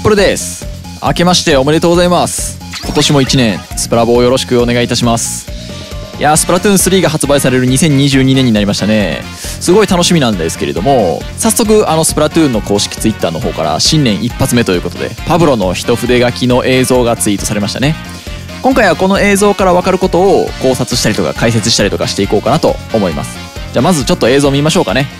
プルです。明けましておめでとうございます。今年も1年スプラボをよろしくお願いいたします。いやー、スプラトゥーン3が発売される2022年になりましたね。すごい楽しみなんですけれども、早速スプラトゥーンの公式ツイッターの方から新年一発目ということでパブロの一筆書きの映像がツイートされましたね。今回はこの映像から分かることを考察したりとか解説したりとかしていこうかなと思います。じゃあまずちょっと映像見ましょうかね。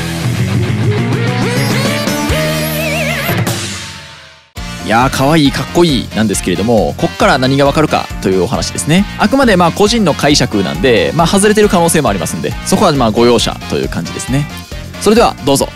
いやー、可愛いかっこいいなんですけれども、こっから何がわかるかというお話ですね。あくまで個人の解釈なんで、外れてる可能性もありますんで、そこはご容赦という感じですね。それではどうぞ。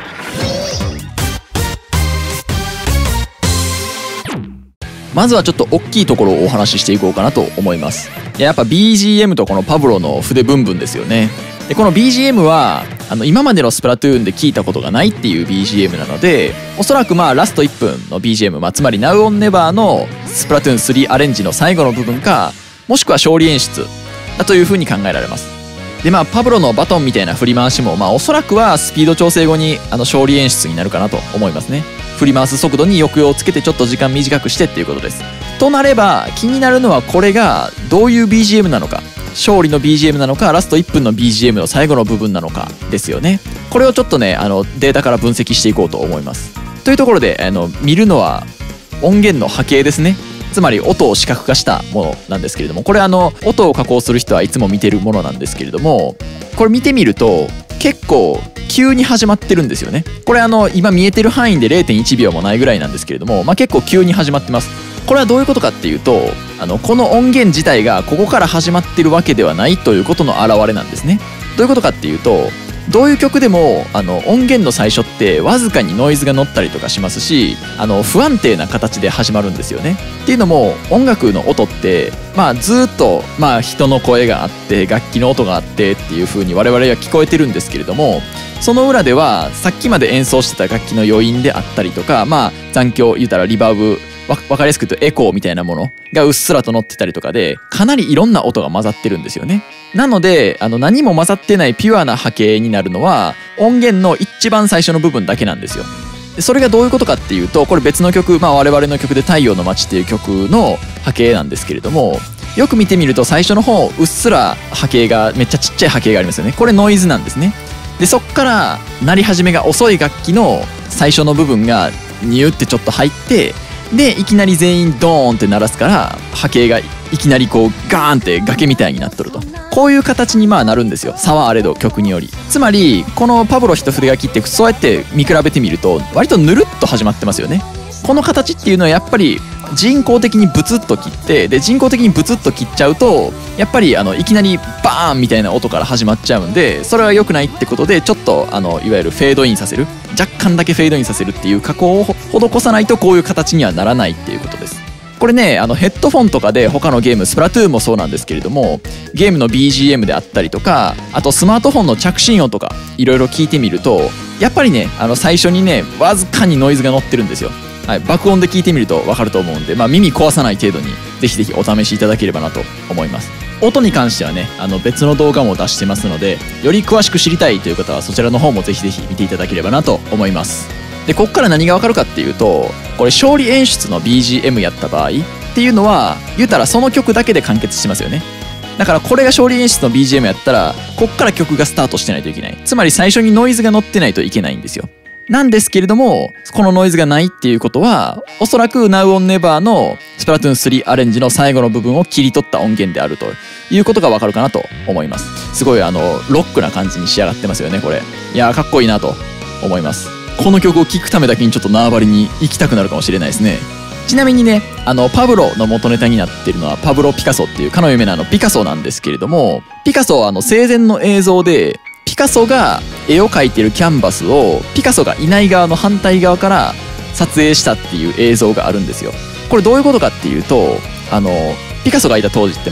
まずはちょっと大きいところをお話ししていこうかなと思います。やっぱ BGM とこのパブロの筆ブンブンですよね。でこの BGM は今までのスプラトゥーンで聞いたことがないっていう BGM なので、おそらくラスト1分の BGM、つまり Now on Never のスプラトゥーン3アレンジの最後の部分か、もしくは勝利演出だというふうに考えられます。でパブロのバトンみたいな振り回しもおそらくはスピード調整後に勝利演出になるかなと思いますね。振り回す速度に抑揚をつけてちょっと時間短くしてっていうことです。となれば気になるのは、これがどういう BGM なのか、勝利の BGM なのか、ラスト1分の BGM の最後の部分なのかですよね。これをちょっとねデータから分析していこうと思います。というところで見るのは音源の波形ですね。つまり音を視覚化したものなんですけれども、これ音を加工する人はいつも見てるものなんですけれども、これ見てみると結構急に始まってるんですよね。これ今見えてる範囲で 0.1 秒もないぐらいなんですけれども、結構急に始まってます。これはどういうことかっていうと、この音源自体がここから始まってるわけではないということの表れなんですね。どういうことかっていうと、どういう曲でも音源の最初ってわずかにノイズが乗ったりとかしますし、不安定な形で始まるんですよね。っていうのも音楽の音ってずっと人の声があって楽器の音があってっていう風に我々は聞こえてるんですけれども、その裏ではさっきまで演奏してた楽器の余韻であったりとか、残響言うたらリバーブ、分かりやすく言うとエコーみたいなものがうっすらと乗ってたりとかで、かなりいろんな音が混ざってるんですよね。なので何も混ざってないピュアな波形になるのは音源の一番最初の部分だけなんですよ。でそれがどういうことかっていうと、これ別の曲、我々の曲で太陽の街っていう曲の波形なんですけれども、よく見てみると最初の方うっすら波形がめっちゃちっちゃい波形がありますよね。これノイズなんですね。でそっから鳴り始めが遅い楽器の最初の部分がニューってちょっと入って、でいきなり全員ドーンって鳴らすから波形がいきなりこうガーンって崖みたいになっとると、こういう形になるんですよ。差はあれど曲により。つまりこのパブロ一筆書きってそうやって見比べてみると割とぬるっと始まってますよね。この形っていうのはやっぱり人工的にブツッと切って、で人工的にブツッと切っちゃうとやっぱりいきなりバーンみたいな音から始まっちゃうんで、それは良くないってことで、ちょっといわゆるフェードインさせる、若干だけフェードインさせるっていう加工を施さないとこういう形にはならないっていうことです。これねヘッドフォンとかで他のゲーム、スプラトゥーンもそうなんですけれども、ゲームの BGM であったりとか、あとスマートフォンの着信音とかいろいろ聞いてみると、やっぱりね最初にねわずかにノイズが乗ってるんですよ。爆音で聞いてみると分かると思うんで、耳壊さない程度にぜひぜひお試しいただければなと思います。音に関してはね別の動画も出してますので、より詳しく知りたいという方はそちらの方もぜひぜひ見ていただければなと思います。でこっから何が分かるかっていうと、これ勝利演出の BGM やった場合っていうのは言うたらその曲だけで完結してますよね。だからこれが勝利演出の BGM やったらこっから曲がスタートしてないといけない。つまり最初にノイズが乗ってないといけないんですよ。なんですけれども、このノイズがないっていうことはおそらく Now on Never のスプラトゥーン3アレンジの最後の部分を切り取った音源であるということがわかるかなと思います。すごいロックな感じに仕上がってますよねこれ。いやーかっこいいなと思います。この曲を聴くためだけにちょっと縄張りに行きたくなるかもしれないですね。ちなみにねパブロの元ネタになっているのはパブロ・ピカソっていうかの有名なピカソなんですけれども、ピカソは生前の映像でピカソが絵を描いてるキャンバスをピカソがいない側の反対側から撮影したっていう映像があるんですよ。これどういうことかっていうとピカソがいた当時って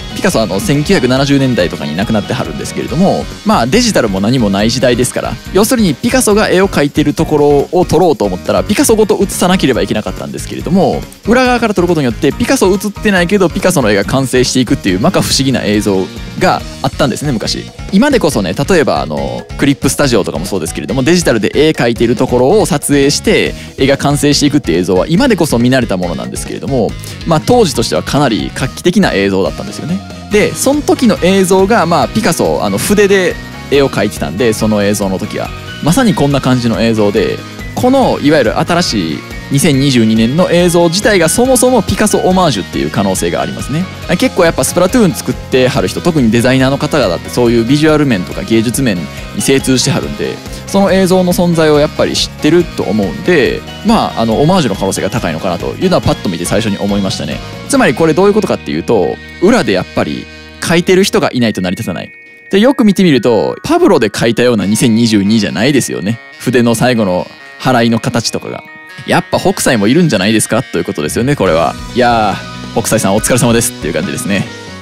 ピカソは1970年代とかに亡くなってはるんですけれども、まあデジタルも何もない時代ですから、要するにピカソが絵を描いてるところを撮ろうと思ったらピカソごと写さなければいけなかったんですけれども、裏側から撮ることによってピカソ写ってないけどピカソの絵が完成していくっていう摩訶不思議な映像があったんですね、昔。今でこそね、例えばクリップスタジオとかもそうですけれども、デジタルで絵描いてるところを撮影して絵が完成していくっていう映像は今でこそ見慣れたものなんですけれども、まあ当時としてはかなり画期的な映像だったんですよね。でその時の映像がまあピカソ筆で絵を描いてたんで、その映像の時はまさにこんな感じの映像で、このいわゆる新しい2022年の映像自体がそもそもピカソオマージュっていう可能性がありますね。結構やっぱスプラトゥーン作ってはる人、特にデザイナーの方々ってそういうビジュアル面とか芸術面に精通してはるんで、その映像の存在をやっぱり知ってると思うんで、まあオマージュの可能性が高いのかなというのはパッと見て最初に思いましたね。つまりこれどういうことかっていうと、裏でやっぱり描いてる人がいないと成り立たない。でよく見てみるとパブロで描いたような2022じゃないですよね。筆の最後の払いの形とかが。やっぱ北斎もいるんじゃないですかということですよね、これは。いやー、北斎さんお疲れ様ですっていう感じですね。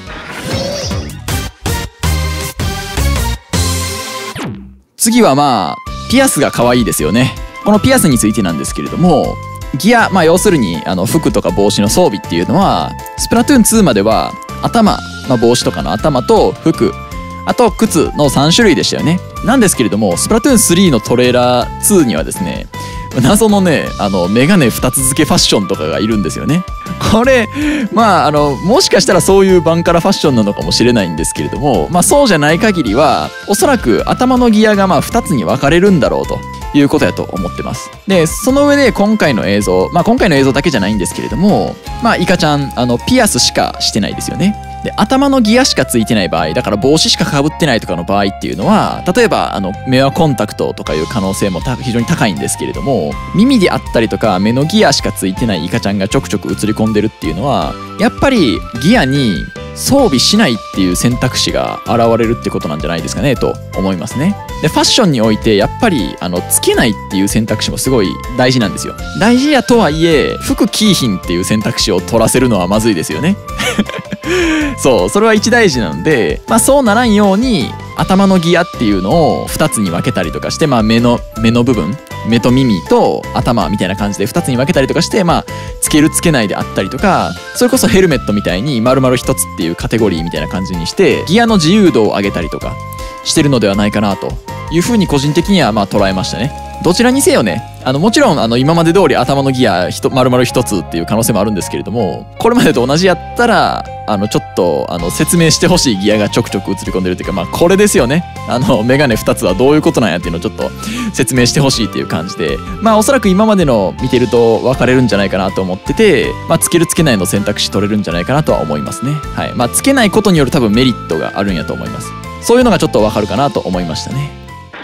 次はまあピアスが可愛いですよね。このピアスについてなんですけれども、ギア、まあ要するに服とか帽子の装備っていうのはスプラトゥーン2までは頭、まあ、帽子とかの頭と服、あと靴の3種類でしたよね。なんですけれどもスプラトゥーン3のトレーラー2にはですね、謎のねメガネ2つ付けファッションとかがいるんですよね。これまあもしかしたらそういうバンカラファッションなのかもしれないんですけれども、まあそうじゃない限りはおそらく頭のギアがまあ2つに分かれるんだろうということやと思ってます。でその上で今回の映像、まあ今回の映像だけじゃないんですけれども、まあイカちゃんピアスしかしてないですよね。で頭のギアしかついてない場合、だから帽子しかかぶってないとかの場合っていうのは、例えば目はコンタクトとかいう可能性も非常に高いんですけれども、耳であったりとか目のギアしかついてないイカちゃんがちょくちょく映り込んでるっていうのは、やっぱりギアに装備しないっていう選択肢が現れるってことなんじゃないですかねと思いますね。でファッションにおいてやっぱりつけないっていう選択肢もすごい大事なんですよ。大事やとはいえ服着いひんっていう選択肢を取らせるのはまずいですよね。そう、それは一大事なので、まあそうならんように頭のギアっていうのを2つに分けたりとかして、まあ目の部分、目と耳と頭みたいな感じで2つに分けたりとかして、まあつけるつけないであったりとか、それこそヘルメットみたいに丸々1つっていうカテゴリーみたいな感じにしてギアの自由度を上げたりとかしてるのではないかなというふうに個人的にはまあ捉えましたね。どちらにせよね、もちろん今まで通り頭のギア丸々1つっていう可能性もあるんですけれども、これまでと同じやったらちょっと説明してほしいギアがちょくちょく映り込んでるっていうか、まあこれですよね。メガネ2つはどういうことなんやっていうのをちょっと説明してほしいっていう感じで、まあおそらく今までの見てると分かれるんじゃないかなと思ってて、まあつけるつけないの選択肢取れるんじゃないかなとは思いますね。はい、まあつけないことによる多分メリットがあるんやと思います。そういうのがちょっと分かるかなと思いましたね。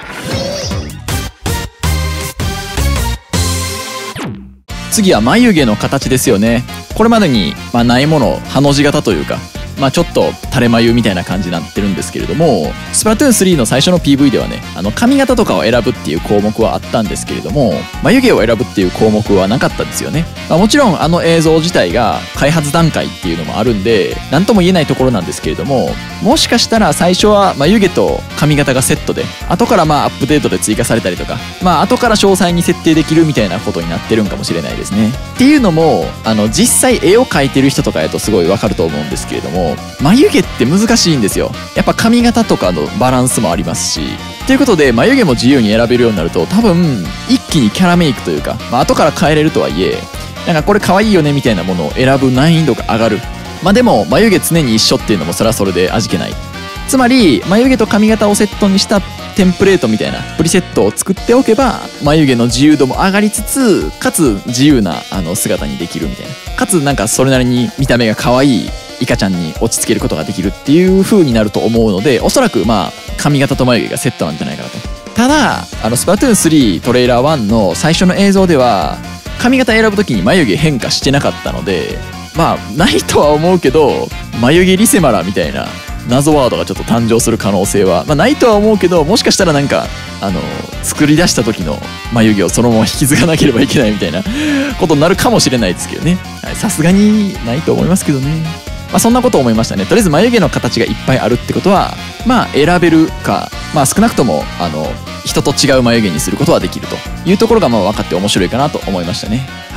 次は眉毛の形ですよね。これまでにないもの、ハの字型というか、まあちょっと垂れ眉みたいな感じになってるんですけれども、スプラトゥーン3の最初の PV ではね、髪型とかを選ぶっていう項目はあったんですけれども、眉毛を選ぶっていう項目はなかったんですよね。もちろん映像自体が開発段階っていうのもあるんで何とも言えないところなんですけれども、もしかしたら最初は眉毛と髪型がセットで、後からアップデートで追加されたりとか、後から詳細に設定できるみたいなことになってるんかもしれないですね。っていうのも実際絵を描いてる人とかやとすごいわかると思うんですけれども、眉毛って難しいんですよ。やっぱ髪型とかのバランスもありますし、ということで眉毛も自由に選べるようになると、多分一気にキャラメイクというか、後から変えれるとはいえ、なんかこれ可愛いよねみたいなものを選ぶ難易度が上がる。でも眉毛常に一緒っていうのもそれはそれで味気ない。つまり眉毛と髪型をセットにしたテンプレートみたいなプリセットを作っておけば、眉毛の自由度も上がりつつ、かつ自由な姿にできるみたいな、かつなんかそれなりに見た目が可愛いイカちゃんに落ち着けることができるっていう風になると思うので、おそらく髪型と眉毛がセットなんじゃないかなと。ただスプラトゥーン3トレーラー1の最初の映像では髪型選ぶ時に眉毛変化してなかったので、ないとは思うけど、眉毛リセマラみたいな謎ワードがちょっと誕生する可能性は、ないとは思うけど、もしかしたらなんか作り出した時の眉毛をそのまま引き継がなければいけないみたいなことになるかもしれないですけどね。さすがにないと思いますけどね。 そんなことを思いましたね。とりあえず眉毛の形がいっぱいあるってことは選べるか、少なくとも人と違う眉毛にすることはできるというところが分かって面白いかなと思いましたね。はい。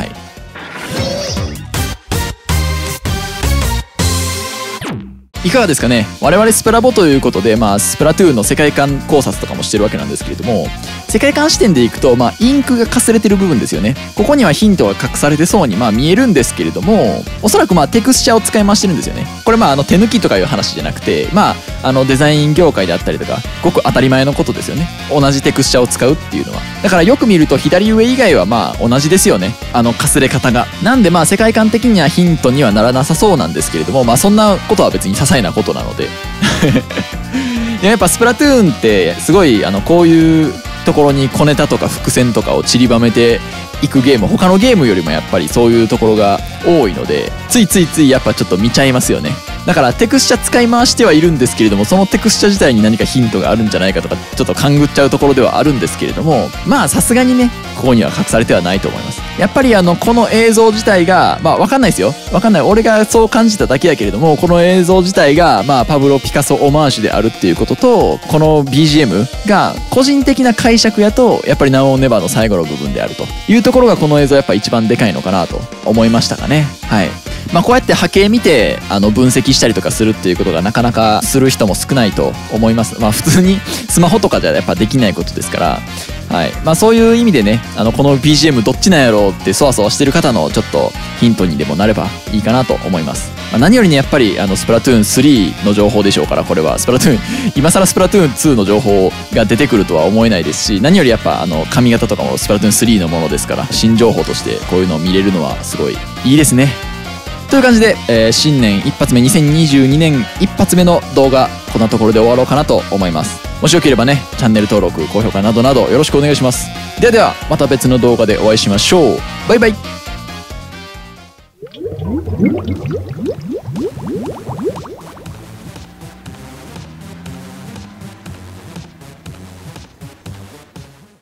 いかがですかね。我々スプラボということで、スプラトゥーンの世界観考察とかもしてるわけなんですけれども、世界観視点でいくと、インクがかすれてる部分ですよね。ここにはヒントが隠されてそうに見えるんですけれども、おそらくテクスチャーを使い回してるんですよね。これ手抜きとかいう話じゃなくて、デザイン業界であったりとかごく当たり前のことですよね。同じテクスチャーを使うっていうのは。だからよく見ると左上以外は同じですよね。かすれ方が。なんで世界観的にはヒントにはならなさそうなんですけれども、そんなことは別に些細なことなのでやっぱスプラトゥーンってすごいこういうところに小ネタとか伏線とかを散りばめていくゲーム、他のゲームよりもやっぱりそういうところが多いので、ついついやっぱちょっと見ちゃいますよね。だからテクスチャ使い回してはいるんですけれども、そのテクスチャ自体に何かヒントがあるんじゃないかとかちょっと勘ぐっちゃうところではあるんですけれども、さすがにねここには隠されてはないと思います。やっぱりこの映像自体が分かんないですよ、分かんない、俺がそう感じただけやけれども、この映像自体がパブロ・ピカソオマージュであるっていうことと、この BGM が個人的な解釈やとやっぱり Now or Never の最後の部分であるというところが、この映像やっぱ一番でかいのかなと思いましたかね。はい。こうやって波形見て分析したりとかするっていうことがなかなかする人も少ないと思います。普通にスマホとかじゃやっぱできないことですから、はい。そういう意味でねこの BGM どっちなんやろうってそわそわしてる方のちょっとヒントにでもなればいいかなと思います。何よりねやっぱりスプラトゥーン3の情報でしょうから、これはスプラトゥーン今更スプラトゥーン2の情報が出てくるとは思えないですし、何よりやっぱ髪型とかもスプラトゥーン3のものですから、新情報としてこういうのを見れるのはすごいいいですね。という感じで、新年一発目2022年一発目の動画こんなところで終わろうかなと思います。もしよければねチャンネル登録高評価などなどよろしくお願いします。ではまた別の動画でお会いしましょう。バイバイ。